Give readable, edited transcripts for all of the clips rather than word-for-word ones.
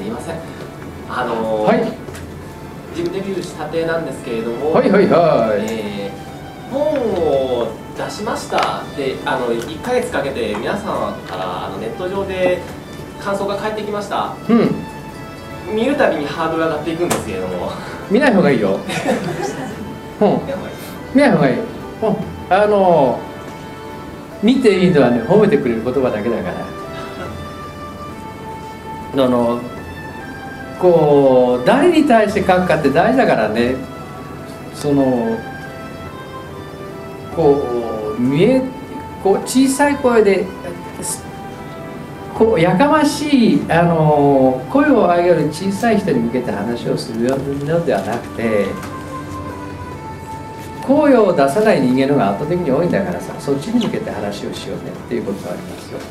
いません。 はい。 自分デビューしたてなんですけれども、 はいはいはい。 本を出しましたで、1ヶ月かけて皆さんからネット上で感想が返ってきました。 うん。 見るたびにハードル上がっていくんですけれども。 見ない方がいいよ。うん。見ない方がいい。見ていいのはね、褒めてくれる言葉だけだから。こう誰に対して書くかって大事だからね。こう小さい声でやかましい声を上げる小さい人に向けて話をするのではなくて、声を出さない人間の方が圧倒的に多いんだからさ、そっちに向けて話をしようねっていうことがありますよ。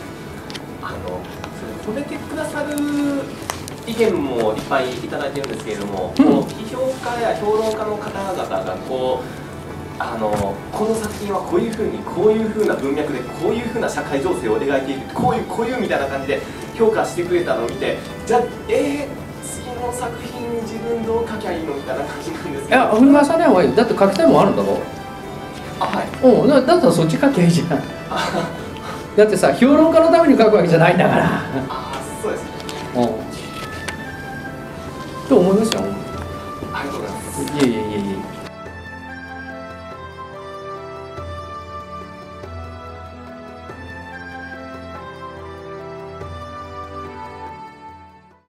褒めてくださる意見もいっぱいいただいてるんですけれども、批評家や評論家の方々がこの作品はこういうふうな文脈でこういうふうな社会情勢を描いている、こういうみたいな感じで評価してくれたのを見て、じゃあ次の作品自分どう書きゃいいのみたいな感じなんですけど。いや、 振り回さない方がいい。だって書きたいもんあるんだろ。 はい。 だったらそっち書きゃいいじゃん。だってさ、評論家のために書くわけじゃないんだから。 そうですね。 と思いますよ。 ありがとうございます。 いえいえいえいえ。